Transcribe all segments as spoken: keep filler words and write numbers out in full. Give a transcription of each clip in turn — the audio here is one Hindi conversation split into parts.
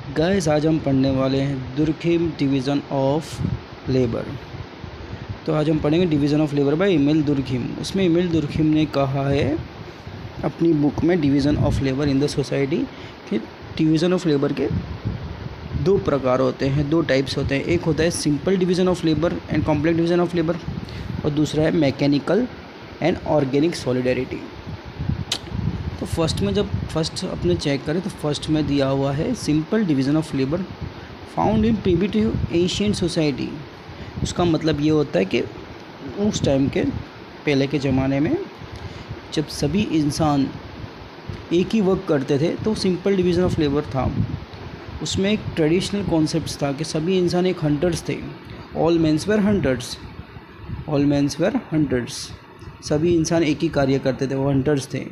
गाइस आज हम पढ़ने वाले हैं दुर्खिम डिवीज़न ऑफ लेबर। तो आज हम पढ़ेंगे division of labour by Emile Durkheim. उसमें एमिल दुर्खिम ने कहा है अपनी बुक में division of labour in the society कि डिवीज़न ऑफ लेबर के दो प्रकार होते हैं, दो टाइप्स होते हैं। एक होता है simple division of labour and complex division of labour, और दूसरा है मैकेनिकल एंड ऑर्गेनिक सॉलिडरिटी। तो फर्स्ट में जब फर्स्ट अपने चेक करें तो फर्स्ट में दिया हुआ है simple division of labour found in primitive ancient society. उसका मतलब ये होता है कि उस टाइम के पहले के ज़माने में जब सभी इंसान एक ही वर्क करते थे तो सिंपल डिवीज़न ऑफ लेबर था। उसमें एक ट्रेडिशनल कॉन्सेप्ट था कि सभी इंसान एक हंटर्स थे। All mens were hunters, all mens were hunters, सभी इंसान एक ही कार्य करते थे, वो हंटर्स थे।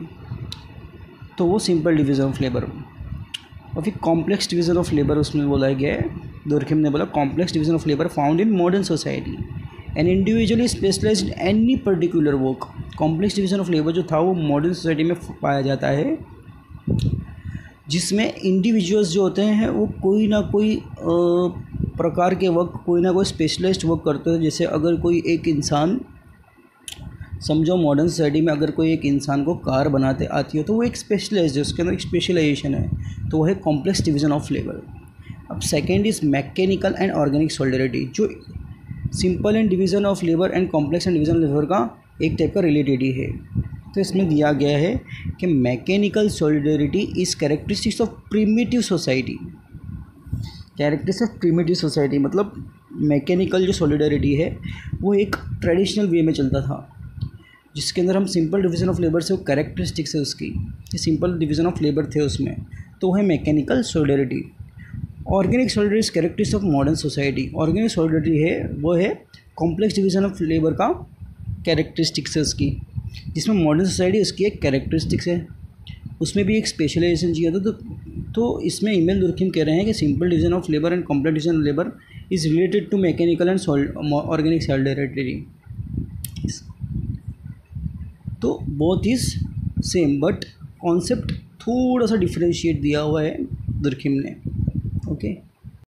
तो वो सिंपल डिवीज़न ऑफ लेबर। और फिर कॉम्प्लेक्स डिवीज़न ऑफ लेबर उसमें बोला गया है, दुर्खिम ने बोला complex division of labour found in modern society an individually specialised in any particular work. Complex division of labour जो था वो मॉडर्न सोसाइटी में पाया जाता है, जिसमें इंडिविजुअल्स जो होते हैं वो कोई ना कोई प्रकार के वर्क, कोई ना कोई स्पेशलाइज्ड वर्क करते हैं। जैसे अगर कोई एक इंसान, समझो मॉडर्न सोसाइटी में अगर कोई एक इंसान को कार बनाते आती हो तो वो एक स्पेशलाइज्ड है, उसके अंदर एक स्पेशलाइजेशन है, तो वो है कॉम्प्लेक्स डिवीज़न ऑफ लेबर। अब second is mechanical and organic solidarity, जो simple and division of labour and complex and division of labour का एक टाइप का रिलेटेड ही है। तो इसमें दिया गया है कि mechanical solidarity is characteristics of primitive society. Characteristics of primitive society मतलब मैकेनिकल जो सॉलिडरिटी है वो एक ट्रेडिशनल वे में चलता था, जिसके अंदर हम सिंपल डिवीज़न ऑफ लेबर से वो कैरेक्टरिस्टिक्स है उसकी कि सिंपल डिवीज़न ऑफ लेबर थे उसमें, तो है mechanical solidarity. Organic solidarity characteristics of modern society. Organic solidarity है वो है कॉम्प्लेक्स डिवीज़न ऑफ लेबर का कैरेक्टरिस्टिक्स है उसकी, जिसमें मॉडर्न सोसाइटी उसकी एक कैरेक्टरिस्टिक्स है, उसमें भी एक स्पेशलाइजेशन चाहिए था। तो तो इसमें एमिल दुर्खिम कह रहे हैं कि simple division of labour and complex division of labour is related to mechanical and organic solidarity. तो both is same but concept थोड़ा सा डिफरेंशिएट दिया हुआ है दुर्खिम ने। ओके।